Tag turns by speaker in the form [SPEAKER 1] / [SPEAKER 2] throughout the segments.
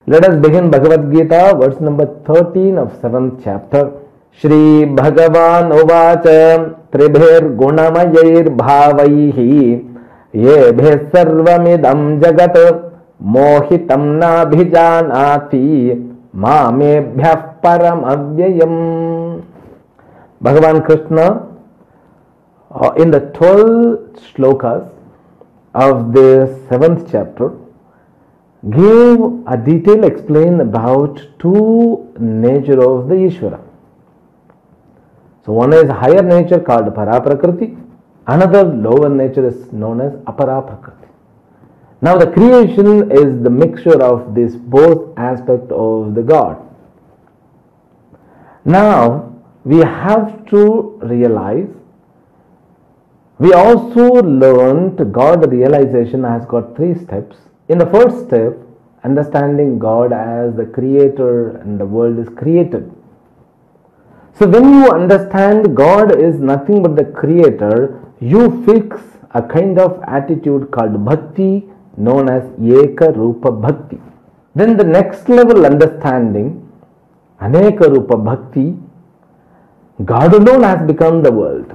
[SPEAKER 1] Let us begin Bhagavad Gita, verse number 13 of 7th chapter. Shri Bhagavan Uvacha Tribhir Gunamayir Bhavaihi Yebhe Sarvamidam Jagat Mohitam Nabhijanati Mamebhyah Param Avyayam. Bhagavan Krishna in the 12 shlokas of the 7th chapter gave a detailed explain about two nature of the Ishvara. So one is higher nature called Paraprakriti, another lower nature is known as Aparaprakriti. Now the creation is the mixture of these both aspects of the God. Now we have to realize, we also learned God realization has got 3 steps. In the first step, understanding God as the creator and the world is created. So when you understand God is nothing but the creator, you fix a kind of attitude called bhakti, known as Eka Rupa Bhakti. Then the next level understanding, Aneka Rupa Bhakti, God alone has become the world.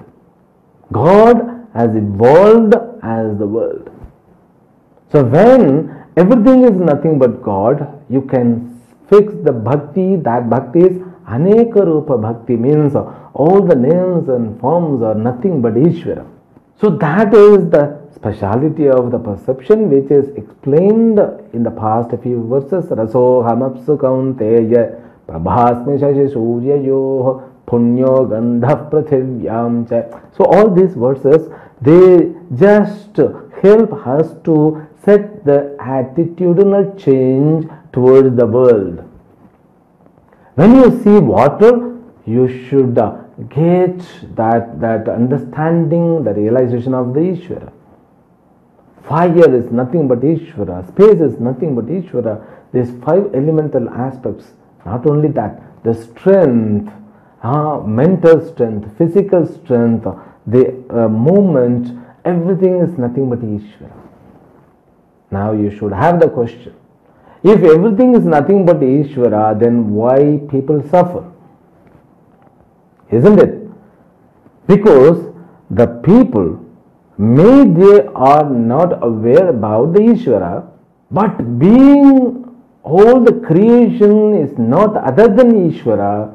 [SPEAKER 1] God has evolved as the world. So when everything is nothing but God, you can fix the bhakti. That bhakti is Aneka Rupa Bhakti, means all the names and forms are nothing but Ishvara. So that is the speciality of the perception which is explained in the past few verses. Raso hamapsu kaunteya prabhasmi shashi suryayoh punyo gandha prathivyam cha. So all these verses, they just help us to set the attitudinal change towards the world. When you see water, you should get that understanding, the realization of the Ishvara. Fire is nothing but Ishvara. Space is nothing but Ishvara. These 5 elemental aspects. Not only that, the strength, mental strength, physical strength, the movement, everything is nothing but Ishvara. Now you should have the question, if everything is nothing but Ishvara, then why people suffer? Isn't it? Because the people, they are not aware about the Ishvara, but being all the creation is not other than Ishvara,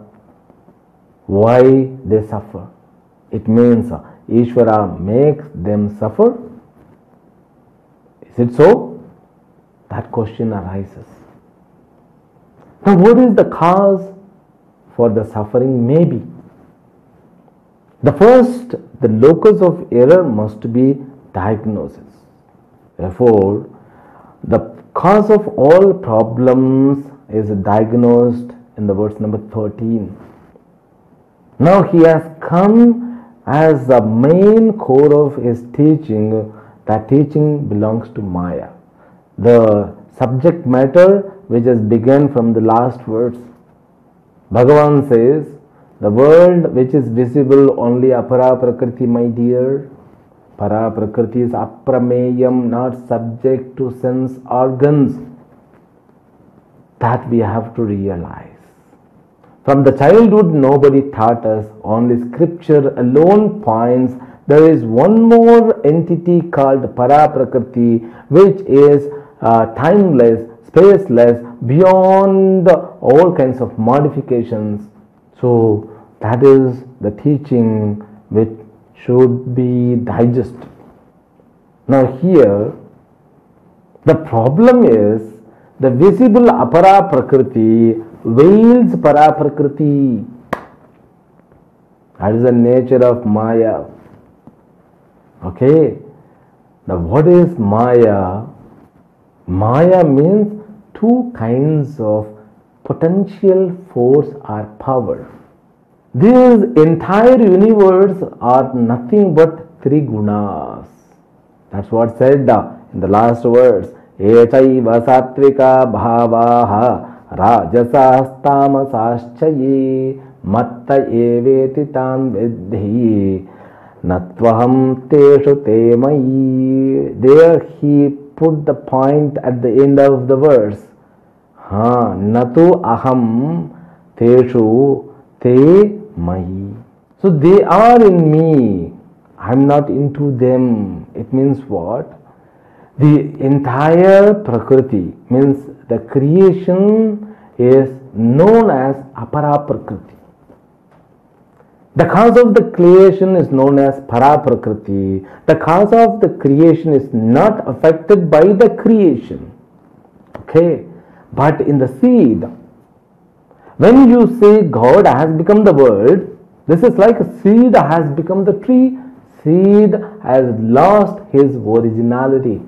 [SPEAKER 1] why they suffer? It means Ishvara makes them suffer. Is it so? That question arises. Now what is the cause for the suffering? Maybe the first, the locus of error must be diagnosis. Therefore, the cause of all problems is diagnosed in the verse number 13. Now he has come as the main core of his teaching. That teaching belongs to Maya. The subject matter which has begun from the last verse. Bhagavan says, the world which is visible only apara prakriti, my dear. Para prakriti is aprameyam, not subject to sense organs. That we have to realize. From the childhood, nobody taught us, only scripture alone points there is one more entity called para prakriti, which is timeless, spaceless, beyond all kinds of modifications. So that is the teaching which should be digested. Now here, the problem is the visible apara prakriti veils para prakriti. That is the nature of Maya. Okay. Now what is Maya? Maya means 2 kinds of potential force or power. This entire universe are nothing but 3 gunas. That's what said in the last verse. Echaiva sattvika bhavaha rajasastamashaschaye matta eveti tan vidhi natvaham teshu te mayi. There he put the point at the end of the verse. Natu aham teshu te mai. So they are in me, I am not into them. It means what? The entire Prakriti, means the creation, is known as Apara Prakriti. The cause of the creation is known as Para Prakriti. The cause of the creation is not affected by the creation. Okay, but in the seed, when you say God has become the world, this is like a seed has become the tree. Seed has lost his originality.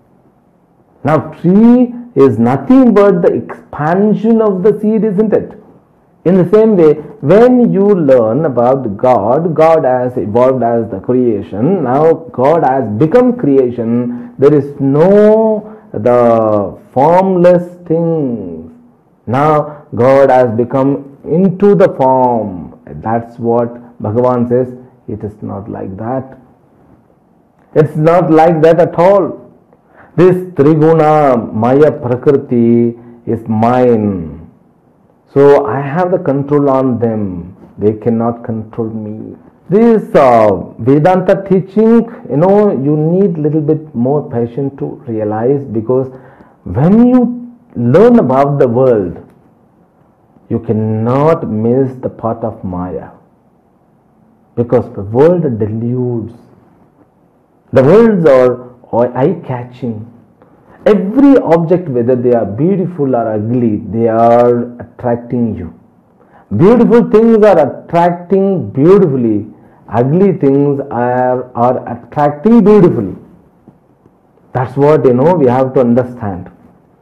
[SPEAKER 1] Now tree is nothing but the expansion of the seed, isn't it? In the same way, when you learn about God, God has evolved as the creation. Now God has become creation. There is no the formless things. Now God has become into the form. That's what Bhagavan says. It is not like that. It's not like that at all. This Triguna Maya Prakriti is mine. So I have the control on them. They cannot control me. This Vedanta teaching, you need little bit more patience to realize, because when you learn about the world, you cannot miss the path of Maya. Because the world deludes. The worlds are eye-catching. Every object, whether they are beautiful or ugly, they are attracting you. Beautiful things are attracting beautifully. Ugly things are attracting beautifully. That's what we have to understand.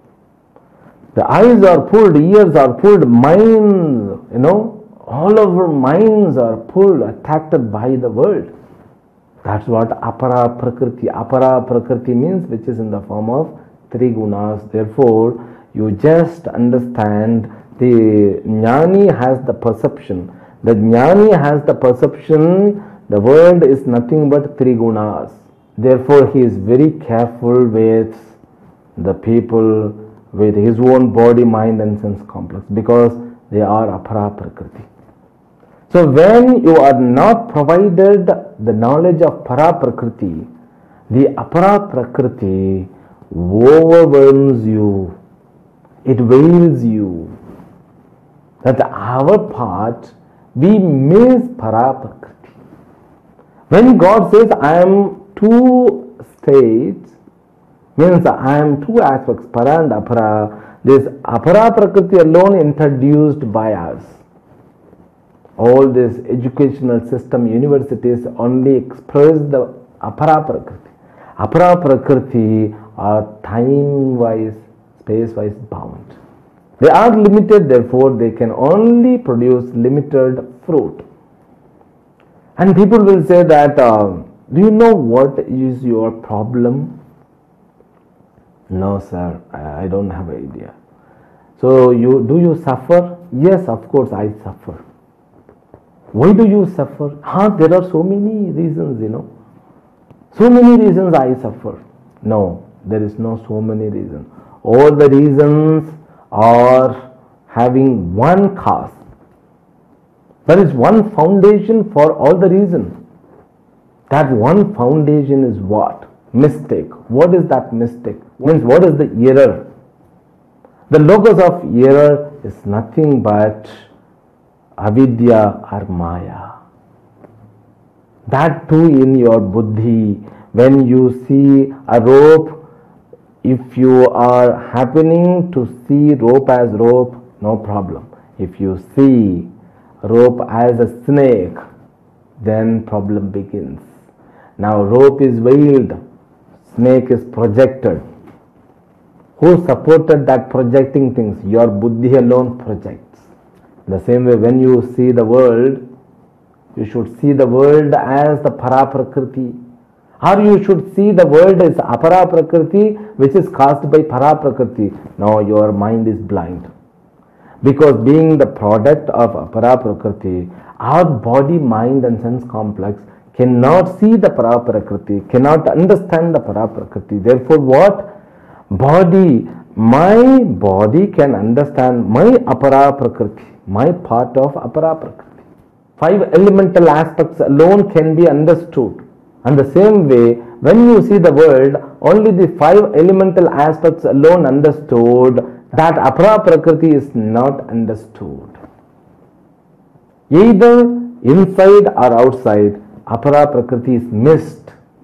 [SPEAKER 1] The eyes are pulled, ears are pulled, minds, all of our minds are pulled, attracted by the world. That's what Apara Prakriti. Apara Prakriti means which is in the form of three gunas. Therefore, you just understand the Jnani has the perception. The Jnani has the perception the world is nothing but three gunas. Therefore, he is very careful with the people with his own body, mind and sense complex, because they are Apara Prakriti. So when you are not provided the knowledge of Para Prakriti, the Apara Prakriti overwhelms you. It veils you. That our part, we miss Para Prakriti. When God says, I am two states, means I am two aspects, Para and Apara. This Apara Prakriti alone introduced by us. All this educational system, universities only express the Apara Prakriti. Apara Prakriti are time-wise, space-wise bound. They are limited, therefore they can only produce limited fruit. And people will say that, do you know what is your problem? No, sir, I don't have an idea. So do you suffer? Yes, of course I suffer. Why do you suffer? There are so many reasons, So many reasons I suffer. No, there is no so many reasons. All the reasons are having one cause. There is one foundation for all the reasons. That one foundation is what? Mistake. What is that mistake? Means what is the error? The locus of error is nothing but avidya or maya. That too in your buddhi. When you see a rope, if you are happening to see rope as rope, no problem. If you see rope as a snake, then problem begins. Now rope is veiled, snake is projected. Who supported that projecting things? Your buddhi alone projects. The same way, when you see the world, you should see the world as the Para Prakriti, or you should see the world as Apara Prakriti, which is caused by Para Prakriti. No, your mind is blind. Because being the product of Apara Prakriti, our body, mind and sense complex cannot see the Para Prakriti, cannot understand the Para Prakriti. Therefore what? Body, my body can understand my apara prakriti, my part of apara prakriti. 5 elemental aspects alone can be understood. And the same way, when you see the world, only the 5 elemental aspects alone understood, that apara prakriti is not understood. Either inside or outside, apara prakriti is missed.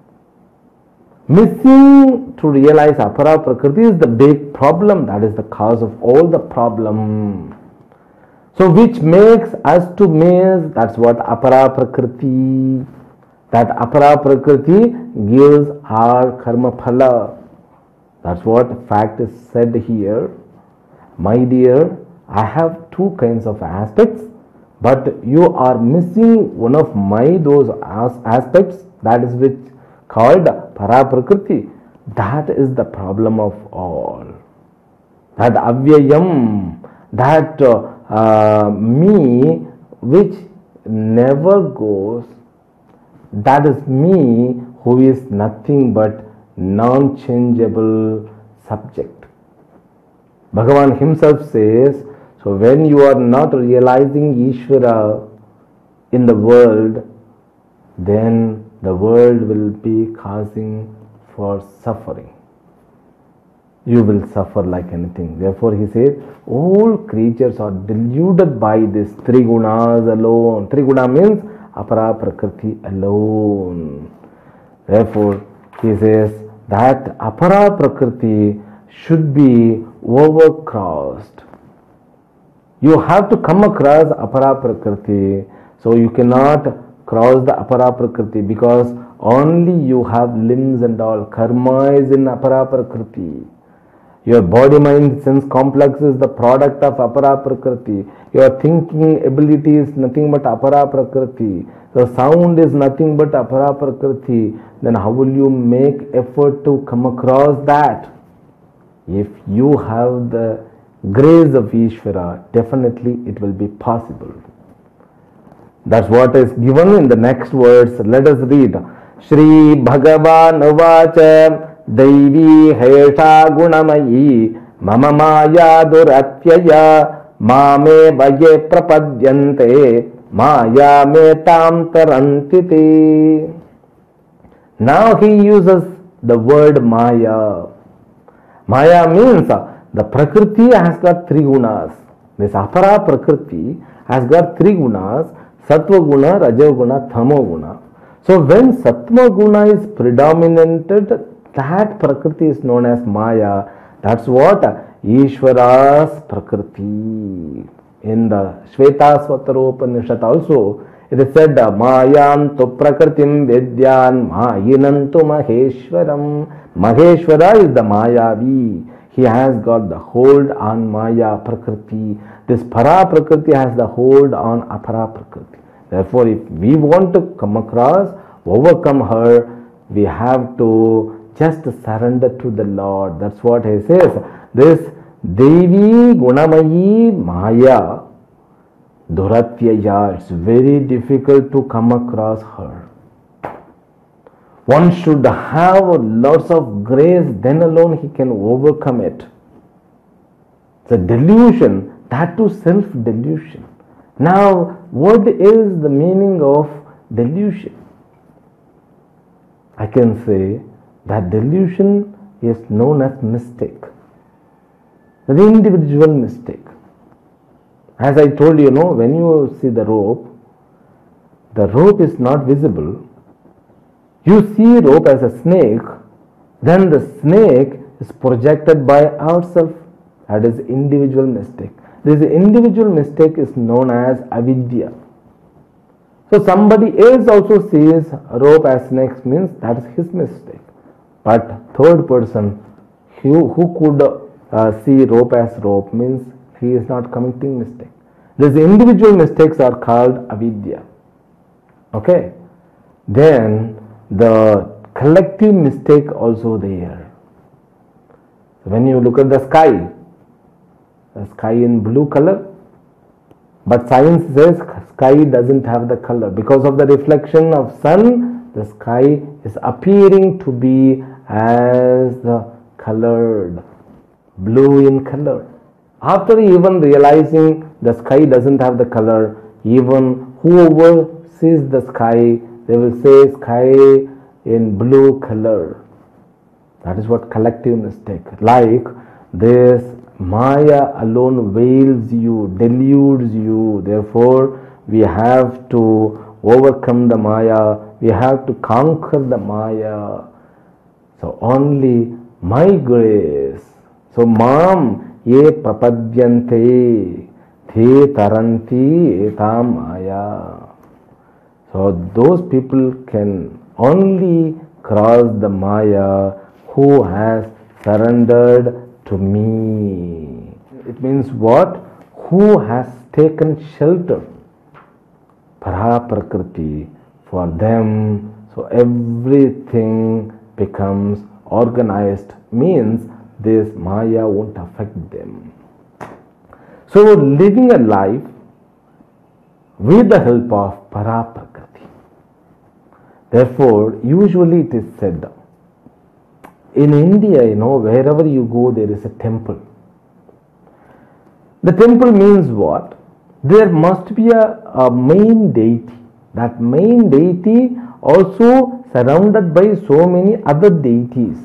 [SPEAKER 1] Missing to realize apara prakriti is the big problem. That is the cause of all the problem. So which makes us to miss, that's what apara prakriti. That apara prakriti gives our karma phala. That's what fact is said here. My dear, I have 2 kinds of aspects, but you are missing one of those aspects, that is which called para prakriti. That is the problem of all. That avyayam, that me which never goes, that is me who is nothing but non-changeable subject. Bhagavan himself says, so when you are not realizing Ishvara in the world, then the world will be causing for suffering. You will suffer like anything. Therefore he says, all creatures are deluded by these 3 gunas alone. 3 guna means apara prakriti alone. Therefore he says that apara prakriti should be overcrossed. You have to come across apara prakriti. So you cannot cross the apara prakriti because only you have limbs and all. Karma is in apara prakriti. Your body, mind, sense complex is the product of apara prakriti. Your thinking ability is nothing but apara prakriti. The sound is nothing but apara prakriti. Then how will you make effort to come across that? If you have the grace of Ishvara, definitely it will be possible. That's what is given in the next words. Let us read. Shri Bhagavan Uvacha Daivi Hesha Gunamayi Mama Maya Duratyaya Mame Vaye Prapadyante Maya Metam Tarantiti. Now he uses the word Maya. Maya means the Prakriti has got 3 gunas. This apara Prakriti has got 3 gunas. Sattva guna, Raja guna, Tamo guna. So when Sattva guna is predominated, that Prakriti is known as Maya. That's what Ishvara's Prakriti. In the Shvetaśvatara also, it is said, Mayam tu Prakritim Vedyan Mayinantu Maheshwaram. Maheshwara is the Mayavi. He has got the hold on Maya Prakriti. This Para Prakriti has the hold on Apara Prakriti. Therefore, if we want to come across, overcome her, we have to just surrender to the Lord. That's what he says. This Devi Gunamayi Maya Duratyaya, it's very difficult to come across her. One should have lots of grace, then alone he can overcome it. It's a delusion, that too self-delusion. Now, what is the meaning of delusion? I can say that delusion is known as mistake. The individual mistake. As I told you, when you see the rope is not visible. You see rope as a snake, then the snake is projected by ourselves. That is individual mistake. This individual mistake is known as avidya. So somebody else also sees rope as snake, means that is his mistake. But third person who could see rope as rope means he is not committing mistake. These individual mistakes are called avidya. Okay. Then the collective mistake also there. When you look at the sky in blue color, but science says sky doesn't have the color. Because of the reflection of sun, the sky is appearing to be as colored. blue in color. After even realizing the sky doesn't have the color, even whoever sees the sky, they will say sky in blue color. That is what collective mistake. Like this Maya alone veils you, deludes you. Therefore, we have to overcome the Maya. We have to conquer the Maya. So only my grace. So Mam ye prapadyante the taranti etam Maya. So those people can only cross the Maya who has surrendered to me. It means what? Who has taken shelter? Paraprakriti for them. So everything becomes organized, means this Maya won't affect them. So living a life with the help of Paraprakriti. Therefore, usually it is said, in India, wherever you go, there is a temple. The temple means what? There must be a main deity. That main deity also surrounded by so many other deities.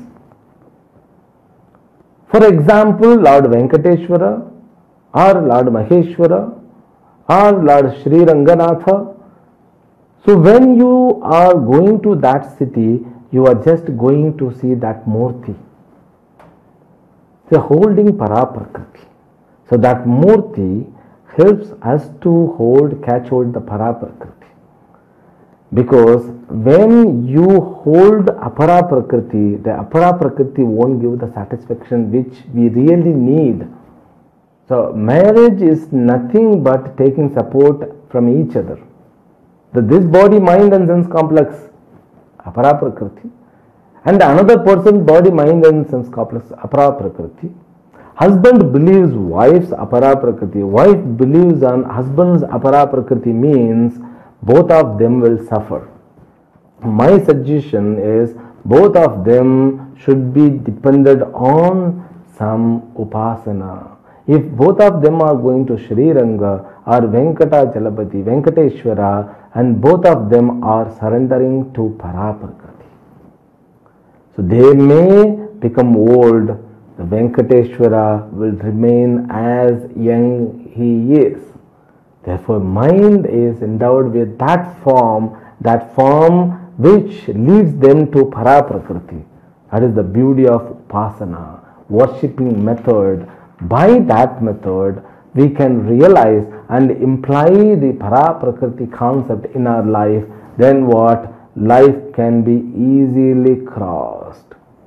[SPEAKER 1] For example, Lord Venkateswara or Lord Maheshwara or Lord Sri Ranganatha. So when you are going to that city, you are just going to see that Murti. They are holding Paraprakriti. So that Murti helps us to catch hold the Paraprakriti. Because when you hold Aparaprakriti, the Aparaprakriti won't give the satisfaction which we really need. So marriage is nothing but taking support from each other. This body, mind and sense complex, Aparaprakriti, and another person's body, mind and sense complex, Aparaprakriti. Husband believes wife's Aparaprakriti, wife believes on husband's Aparaprakriti, means both of them will suffer. My suggestion is both of them should be dependent on some upasana. If both of them are going to Sri Ranga or Venkateswara, Venkateswara, and both of them are surrendering to Paraprakriti, so they may become old. The Venkateswara will remain as young he is. Therefore, mind is endowed with that form which leads them to Paraprakriti. That is the beauty of Upasana, worshipping method. By that method, we can realize and imply the Paraprakriti concept in our life. Then what? Life can be easily crossed.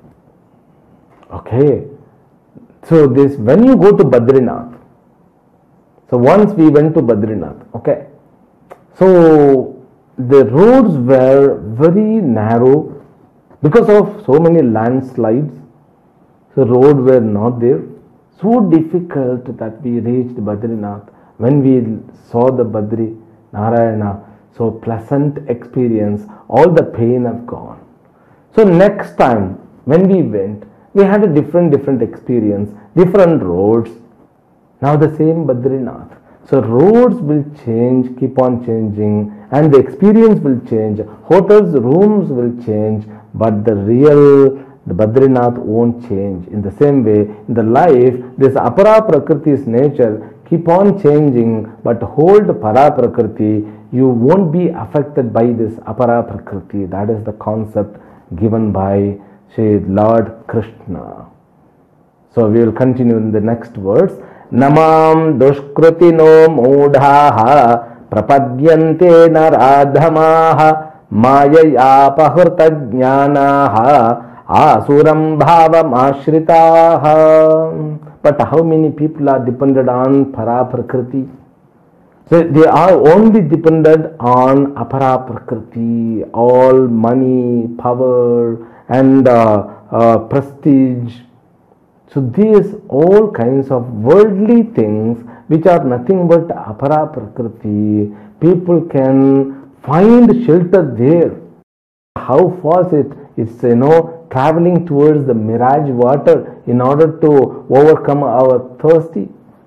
[SPEAKER 1] Okay. So when you go to Badrinath, so once we went to Badrinath, okay. So the roads were very narrow because of so many landslides. So roads were not there. So difficult that we reached Badrinath. When we saw the Badri Narayana, so pleasant experience, all the pain have gone. So next time when we went, we had a different experience, different roads. Now the same Badrinath. So roads will change, keep on changing, and the experience will change. Hotels, rooms will change, but the Badrinath won't change. In the same way, in the life, this Aparaprakriti's nature keep on changing, but hold Paraprakriti, you won't be affected by this Aparaprakriti. That is the concept given by Sri Lord Krishna. So we will continue in the next verse. Namam dushkrutino mudhaha prapadyante naradhamaha mayaya pahurta jnanaha asuram bhavam ashritaha. But how many people are dependent on Paraprakriti? So they are only dependent on Aparaprakriti, all money, power and prestige. So these all kinds of worldly things which are nothing but Aparaprakriti, people can find shelter there. How false it's traveling towards the mirage water in order to overcome our thirsty.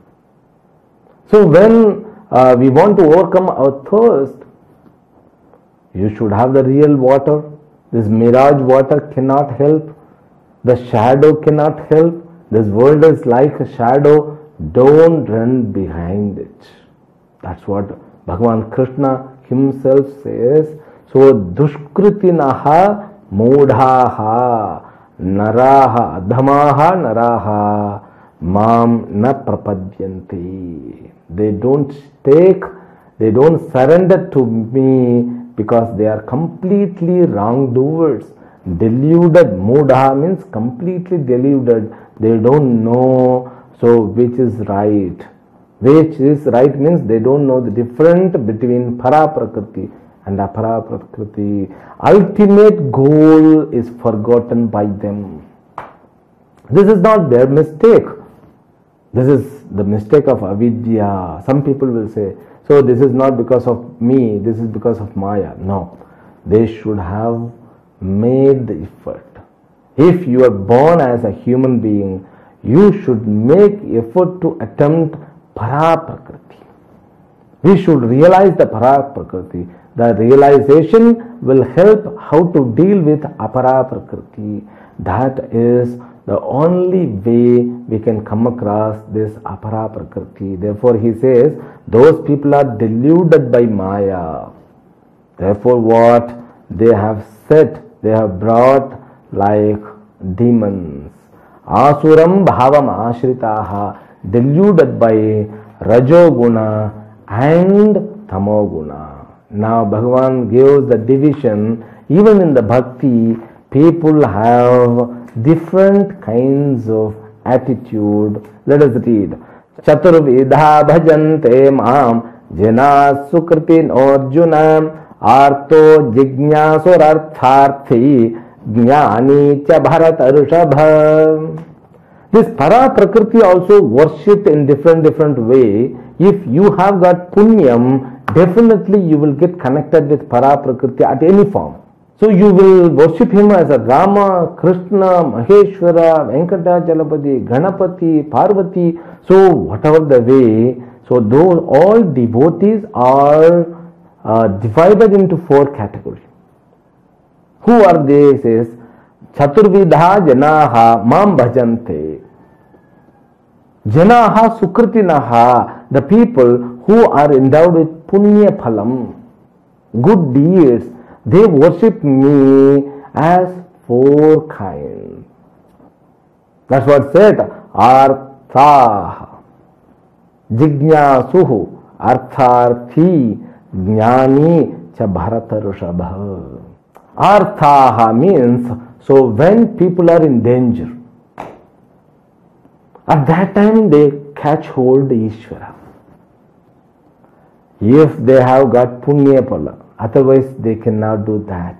[SPEAKER 1] So when we want to overcome our thirst, you should have the real water. This mirage water cannot help. The shadow cannot help. This world is like a shadow. Don't run behind it. That's what Bhagavan Krishna himself says. So dushkritinaha mudhaha naraha adhamaha naraha mam na prapadyanti. They don't surrender to me because they are completely wrongdoers. Deluded. Mudha means completely deluded. They don't know. So which is right? Which is right means they don't know the difference between para prakriti and apara prakriti. Ultimate goal is forgotten by them. This is not their mistake. This is the mistake of avidya. Some people will say, so this is not because of me, this is because of Maya. No, they should have made the effort. If you are born as a human being, you should make effort to attempt para prakriti. We should realize the para prakriti. The realization will help how to deal with apara prakriti. That is the only way we can come across this apara prakriti. Therefore he says, those people are deluded by Maya. Therefore what they have said, they have brought like demons. Asuram bhavam ashritaha, deluded by rajoguna and tamoguna. Now Bhagavan gives the division. Even in the bhakti, people have different kinds of attitude. Let us read. Chaturvidha bhajante mam jena sukritin arjuna arto jignasur artharthi jnani cha bharatarshabha. This para prakriti also worshipped in different way. If you have got punyam, definitely you will get connected with para prakriti at any form. So you will worship him as a Rama, Krishna, Maheshwara, Venkateswara, Ganapati, Parvati. So whatever the way, so those all devotees are divided into four categories. Who are they? Says Chaturvidha janaha mam bhajante. Janaha sukritinaha, the people who are endowed with punya phalam, good deeds, they worship me as four kinds. That's what said. Artha, Jignasuhu, Artharthi, Jnani, cha Bharatarshabha. Arthaha means, so when people are in danger, at that time they catch hold of Ishvara. If they have got punya phala, otherwise they cannot do that.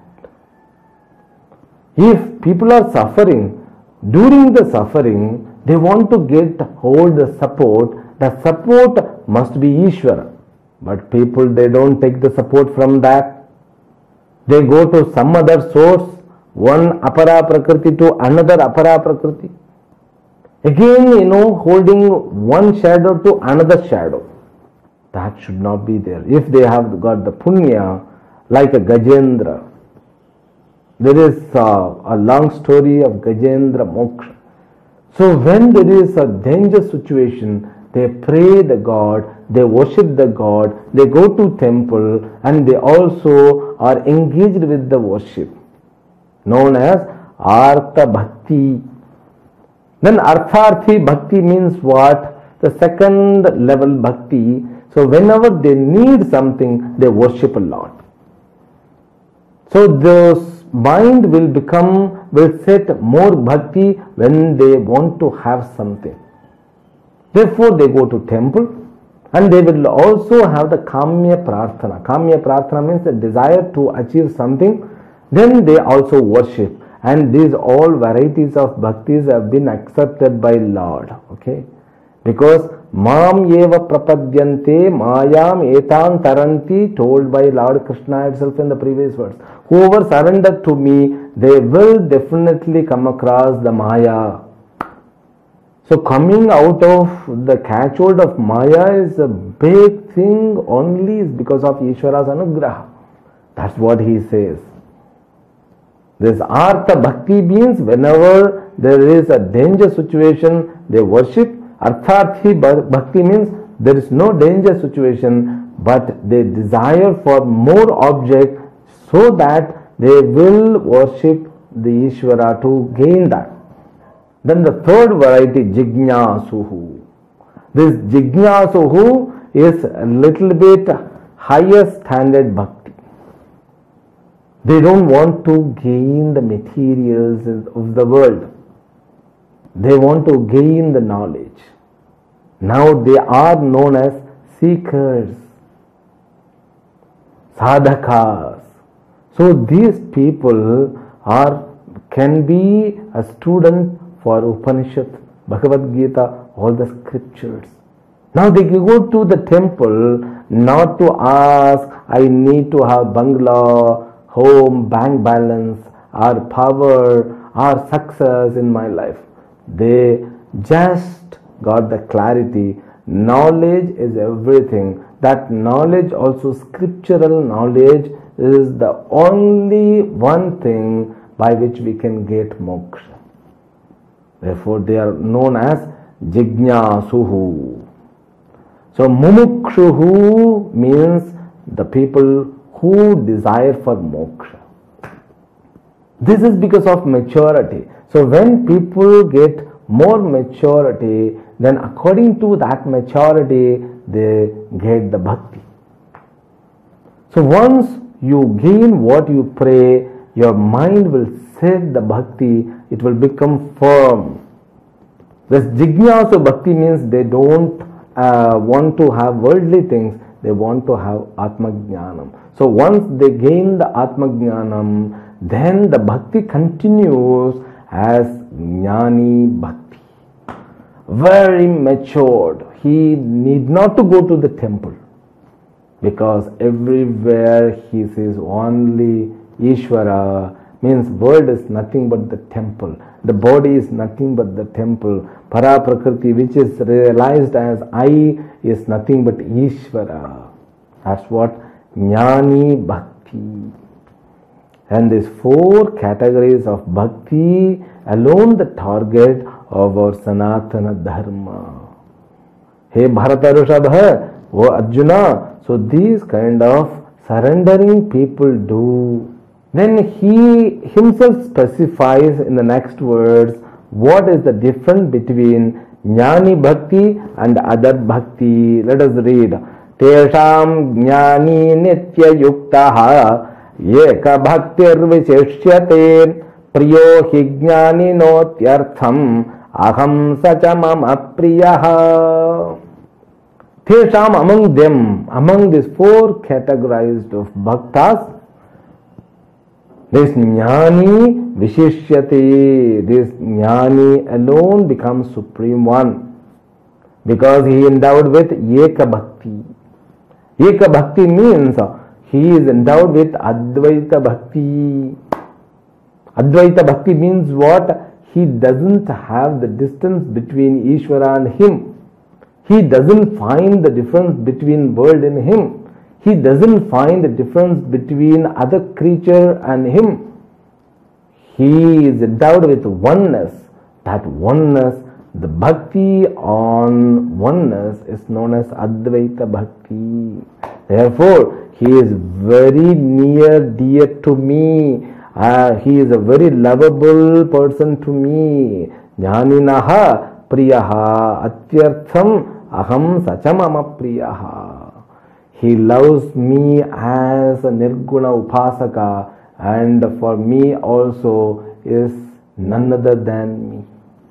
[SPEAKER 1] If people are suffering, during the suffering, they want to get hold the support must be Ishvara. But people, they don't take the support from that. They go to some other source, one apara prakriti to another apara prakriti. Again, holding one shadow to another shadow. That should not be there. If they have got the punya, like a Gajendra. There is a long story of Gajendra Moksha. So when there is a danger situation, they pray the God, they worship the God, they go to temple, and they also are engaged with the worship, known as Artha Bhakti. Then Artharthi Bhakti means what? The second level Bhakti. So whenever they need something, they worship a lot. So this mind will set more bhakti when they want to have something. Therefore they go to temple, and they will also have the kamya prarthana. Kamya prarthana means the desire to achieve something. Then they also worship. And these all varieties of bhaktis have been accepted by Lord. Okay? Because Mam eva prapadyante mayam etan taranti, told by Lord Krishna itself in the previous verse. Whoever surrendered to me, they will definitely come across the Maya. So coming out of the catchhold of Maya is a big thing only is because of Ishvara's anugraha. That's what he says. This Artha Bhakti means whenever there is a danger situation, they worship. Artharthi Bhakti means there is no danger situation, but they desire for more object so that they will worship the Ishvara to gain that. Then the third variety, Jignasuhu. This Jignasuhu is a little bit higher standard bhakti. They don't want to gain the materials of the world. They want to gain the knowledge. Now they are known as seekers, sadhakas. So these people can be a student for Upanishad, Bhagavad Gita, all the scriptures. Now they go to the temple not to ask, I need to have bungalow, home, bank balance, or power, or success in my life. They just got the clarity. Knowledge is everything. That knowledge, also scriptural knowledge, is the only one thing by which we can get moksha. Therefore, they are known as Jignasuhu. So, Mumukshuhu means the people who desire for moksha. This is because of maturity. So, when people get more maturity, then according to that maturity, they get the bhakti. So, once you gain what you pray, your mind will set the bhakti, it will become firm. This Jignasu Bhakti means they don't want to have worldly things, they want to have Atma Jnanam. So once they gain the Atma Jnanam, then the bhakti continues as Jnani Bhakti. Very matured. He need not to go to the temple, because everywhere he sees only Ishvara, means world is nothing but the temple. The body is nothing but the temple. Para Prakriti, which is realized as I, is nothing but Ishvara. That's what Jnani Bhakti. And these four categories of Bhakti alone the target of our Sanatana Dharma. Hey Bharata Rishabha, oh Arjuna, so these kind of surrendering people do. Then he himself specifies in the next words what is the difference between Jnani Bhakti and other Bhakti. Let us read. Tesham Jnani Nitya Yuktaha Yeka Bhaktir Visheshyate Priyo Hi Jnani Notyartham Aham Sachamam Apriyaha. Tesham, among them, among these four categorized of bhaktas, this Jnani Vishishyate, this Jnani alone becomes supreme one, because he endowed with Eka Bhakti. Eka Bhakti means he is endowed with Advaita Bhakti. Advaita Bhakti means what? He doesn't have the distance between Ishvara and him. He doesn't find the difference between world and him. He doesn't find the difference between other creature and him. He is endowed with oneness. That oneness, the bhakti on oneness is known as Advaita Bhakti. Therefore, he is very near, dear to me. He is a very lovable person to me. Jnaninaha priyaha atyartham aham sachamam apriyaha. He loves me as a Nirguna Upasaka, and for me also is none other than me.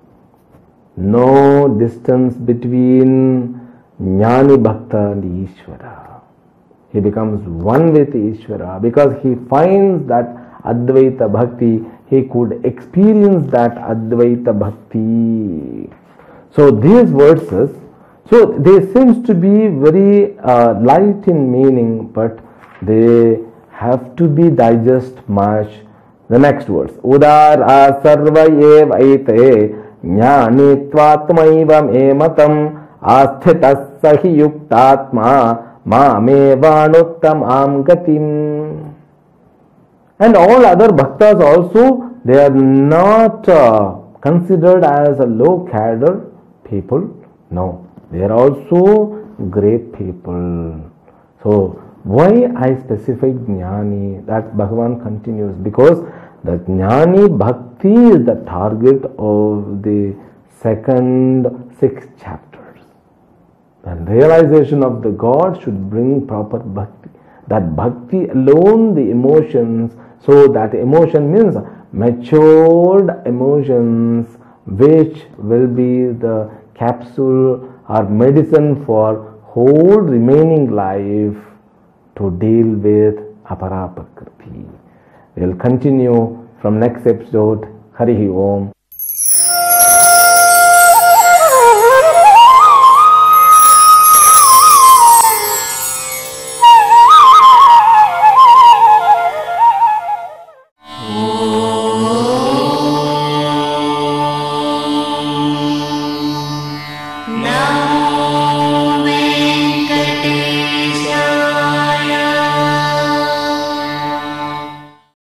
[SPEAKER 1] No distance between Jnani Bhakta and Ishvara. He becomes one with Ishvara because he finds that Advaita Bhakti, he could experience that Advaita Bhakti. So these verses, so they seems to be very light in meaning, but they have to be digested much. The next verse. Udara sarva eva ite jnanitvatmaivam ematam asthitas sahi yuktatma mamevanuttamam gatim. And all other bhaktas also, they are not considered as a low cadre people. No, they are also great people. So, why I specify Jnani? That Bhagavan continues, because the Jnani Bhakti is the target of the second 6 chapters. And realization of the God should bring proper Bhakti. That Bhakti alone, the emotions, so that emotion means matured emotions, which will be the capsule or medicine for whole remaining life to deal with Apara Prakriti. We will continue from next episode. Harihi Om.